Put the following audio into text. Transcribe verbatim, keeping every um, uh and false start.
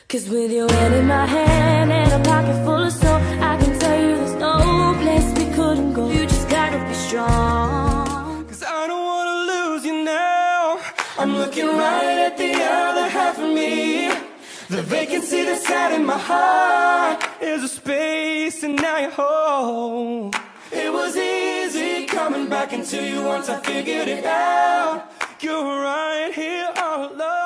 Cause with your hand in my hand and a pocket full of soul, I can tell you there's no place we couldn't go. You just gotta be strong, cause I don't wanna lose you now. I'm looking right at the other half of me. The vacancy that's had in my heart is a space, and now you're home. It was easy coming back into you once I figured it out. You're right here all alone.